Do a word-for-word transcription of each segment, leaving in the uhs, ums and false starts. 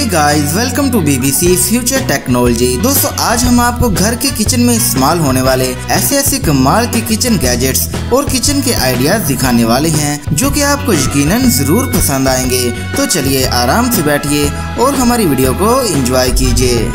Hey guys, welcome to BBC future technology. दोस्तों, आज हम आपको घर के किचन में इस्तेमाल होने वाले ऐसे ऐसे कमाल के किचन गैजेट्स और किचन के आइडियाज दिखाने वाले हैं जो कि आपको यकीनन जरूर पसंद आएंगे। तो चलिए आराम से बैठिए और हमारी वीडियो को एंजॉय कीजिए।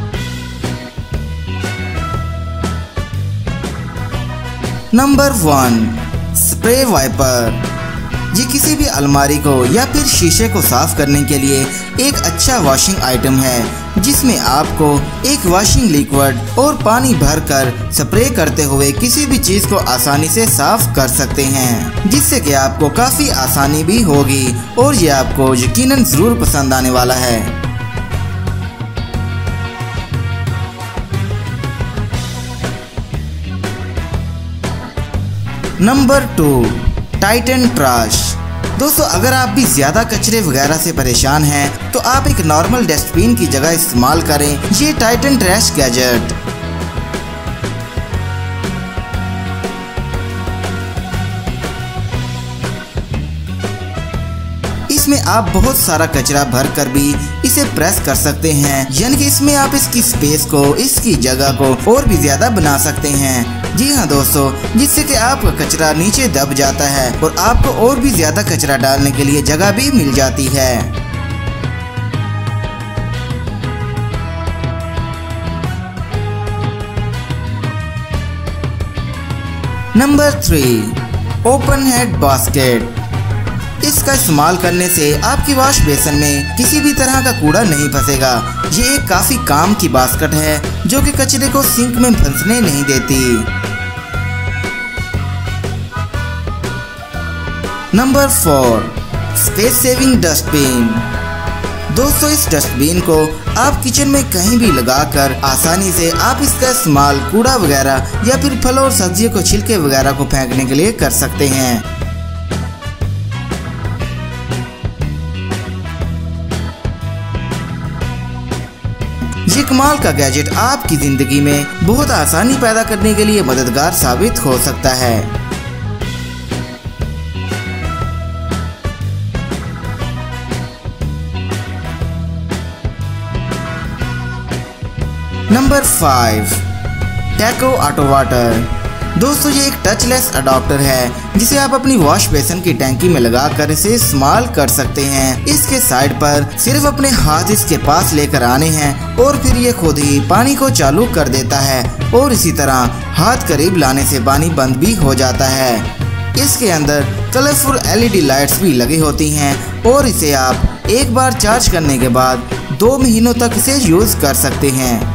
Number one, spray wiper. ये किसी भी अलमारी को या फिर शीशे को साफ करने के लिए एक अच्छा वॉशिंग आइटम है, जिसमें आपको एक वॉशिंग लिक्विड और पानी भरकर स्प्रे करते हुए किसी भी चीज को आसानी से साफ कर सकते हैं, जिससे कि आपको काफी आसानी भी होगी और ये आपको यकीनन जरूर पसंद आने वाला है। Number two, titan trash. दोस्तों, अगर आप भी ज़्यादा कचरे वगैरह से परेशान हैं तो आप एक नॉर्मल डस्टबिन की जगह इस्तेमाल करें ये टाइटन ट्रैश गैजेट। इसमें आप बहुत सारा कचरा भर कर भी इसे प्रेस कर सकते हैं, यानी कि इसमें आप इसकी स्पेस को, इसकी जगह को और भी ज्यादा बना सकते हैं। जी हाँ दोस्तों, जिससे कि आपका कचरा नीचे दब जाता है और आपको और भी ज्यादा कचरा डालने के लिए जगह भी मिल जाती है। Number three, open head basket. इसका इस्तेमाल करने से आपकी वॉश बेसिन में किसी भी तरह का कूड़ा नहीं फंसेगा। ये एक काफी काम की बास्केट है जो कि कचरे को सिंक में फंसने नहीं देती। Number four, space saving dustbin. दोस्तों, इस डस्टबिन को आप किचन में कहीं भी लगाकर आसानी से आप इसका इस्तेमाल कूड़ा वगैरह या फिर फल और सब्जियों को छिलके वगैरह को फेंकने के लिए कर सकते हैं। ये कमाल का गैजेट आपकी जिंदगी में बहुत आसानी पैदा करने के लिए मददगार साबित हो सकता है। नंबर फाइव, टेको ऑटो वाटर। दोस्तों, ये एक टचलेस अडॉप्टर है जिसे आप अपनी वॉश बेसिन की टैंकी में लगाकर इसे इस्तेमाल कर सकते हैं। इसके साइड पर सिर्फ अपने हाथ इसके पास लेकर आने हैं और फिर ये खुद ही पानी को चालू कर देता है और इसी तरह हाथ करीब लाने से पानी बंद भी हो जाता है। इसके अंदर कलरफुल एलईडी लाइट्स भी लगी होती हैं और इसे आप एक बार चार्ज करने के बाद दो महीनों तक इसे यूज कर सकते हैं।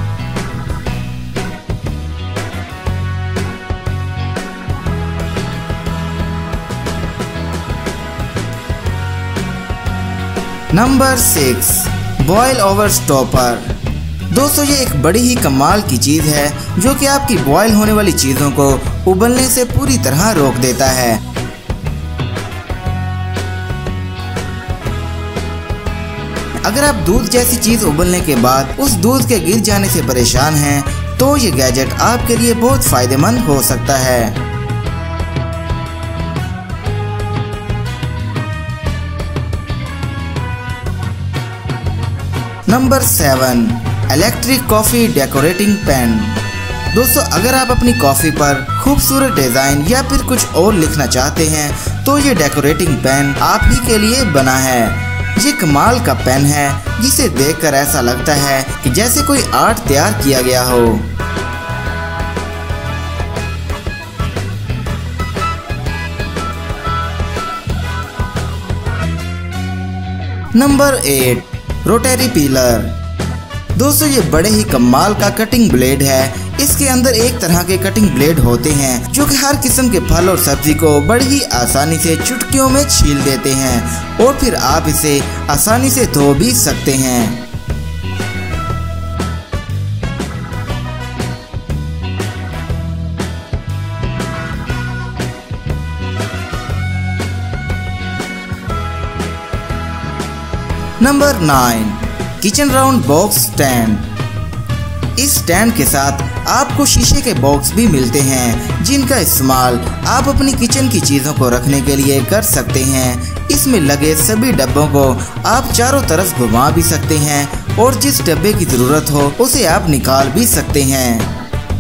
Number six, boil over stopper. दोस्तों, ये एक बड़ी ही कमाल की चीज है जो कि आपकी बॉयल होने वाली चीजों को उबलने से पूरी तरह रोक देता है। अगर आप दूध जैसी चीज उबलने के बाद उस दूध के गिर जाने से परेशान हैं तो ये गैजेट आपके लिए बहुत फायदेमंद हो सकता है। Number seven, electric coffee decorating pen. दोस्तों, अगर आप अपनी कॉफी पर खूबसूरत डिजाइन या फिर कुछ और लिखना चाहते हैं तो ये डेकोरेटिंग पेन आप ही के लिए बना है। ये कमाल का पेन है जिसे देखकर ऐसा लगता है कि जैसे कोई आर्ट तैयार किया गया हो। Number eight, rotary peeler. दोस्तों, ये बड़े ही कमाल का कटिंग ब्लेड है। इसके अंदर एक तरह के कटिंग ब्लेड होते हैं जो कि हर किस्म के फल और सब्जी को बड़ी ही आसानी से चुटकियों में छील देते हैं और फिर आप इसे आसानी से धो भी सकते हैं। Number nine, kitchen round box stand. इस स्टैंड के साथ आपको शीशे के बॉक्स भी मिलते हैं जिनका इस्तेमाल आप अपनी किचन की चीज़ों को रखने के लिए कर सकते हैं। इसमें लगे सभी डब्बों को आप चारों तरफ घुमा भी सकते हैं और जिस डब्बे की ज़रूरत हो उसे आप निकाल भी सकते हैं।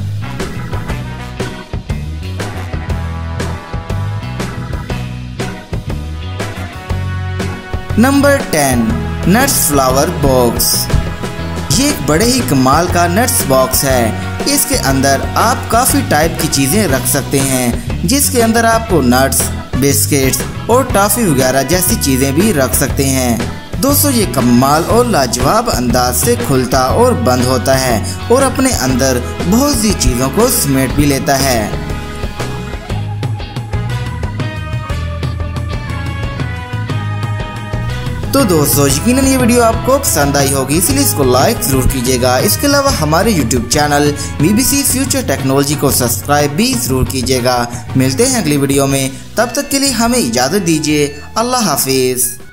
Number ten, nuts flower box. ये एक बड़े ही कमाल का नट्स बॉक्स है। इसके अंदर आप काफ़ी टाइप की चीज़ें रख सकते हैं जिसके अंदर आपको नट्स, बिस्किट्स और टॉफ़ी वगैरह जैसी चीज़ें भी रख सकते हैं। दोस्तों ये कमाल और लाजवाब अंदाज से खुलता और बंद होता है और अपने अंदर बहुत सी चीज़ों को समेट भी लेता है। तो दोस्तों यकीनन ये वीडियो आपको पसंद आई होगी, इसलिए इसको लाइक ज़रूर कीजिएगा। इसके अलावा हमारे YouTube channel BBC future technology को सब्सक्राइब भी ज़रूर कीजिएगा। मिलते हैं अगली वीडियो में, तब तक के लिए हमें इजाज़त दीजिए। अल्लाह हाफिज़।